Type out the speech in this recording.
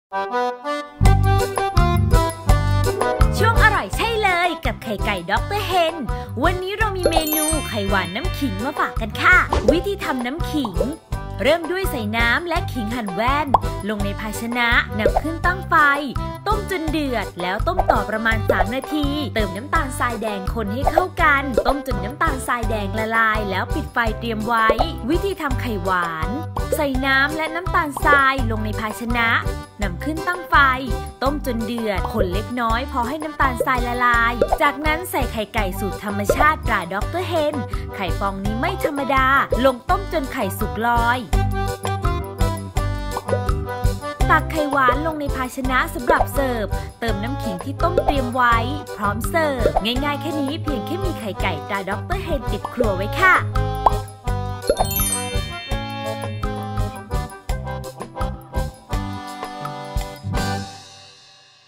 ช่วงอร่อยใช่เลยกับไข่ไก่ด็อกเตอร์เฮนวันนี้เรามีเมนูไข่หวานน้ำขิงมาฝากกันค่ะวิธีทำน้ำขิงเริ่มด้วยใส่น้ำและขิงหั่นแว่นลงในภาชนะนำขึ้นตั้งไฟต้มจนเดือดแล้วต้มต่อประมาณ3 นาทีเติมน้ำตาลทรายแดงคนให้เข้ากันต้มจนน้ำตาลทรายแดงละลายแล้วปิดไฟเตรียมไว้วิธีทำไข่หวานใส่น้ำและน้ำตาลทรายลงในภาชนะนำขึ้นตั้งไฟต้มจนเดือดคนเล็กน้อยพอให้น้ำตาลทรายละลายจากนั้นใส่ไข่ไก่สูตรธรรมชาติตราด็อกเตอร์เฮนไข่ฟองนี้ไม่ธรรมดาลงต้มจนไข่สุกลอยตักไข่หวานลงในภาชนะสำหรับเสิร์ฟเติมน้ำขิงที่ต้มเตรียมไว้พร้อมเสิร์ฟง่ายๆแค่นี้เพียงแค่มีไข่ไก่ตราด็อกเตอร์เฮนติดครัวไว้ค่ะ